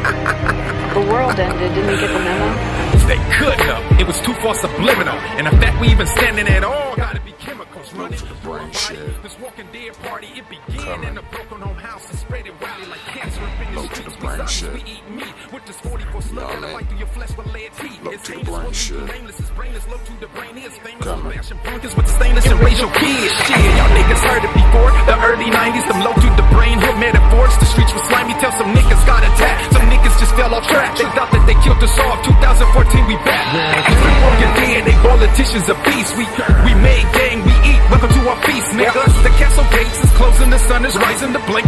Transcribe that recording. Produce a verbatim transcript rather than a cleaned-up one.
The world ended, didn't you get the memo? They couldn't have. It was too far subliminal. And the fact we even standing at all gotta be chemicals running to the brain shit. This walking dead party, it began in a broken home house and spread it wildly like cancer up in the Low to streets. the brain We shit. we eat meat with this forty-four slug Nah, that man. like through your flesh with lead teeth. Low It's to the heinous, brain what we shit. do nameless is brainless, low to the brain is famous. Coming. Fashion bunkers with stainless and racial kids. Shit, y'all niggas heard it before. The early nineties, them low to the brain hood metaphors. The streets were slimy, tell some niggas got attacked. Some niggas just fell off track. They thought that they killed us off. twenty fourteen, we back. We walking dead, they politicians of peace. We we made gang, we eat. Welcome to our feast, niggas. The castle gates is closing, the sun is rising. The blink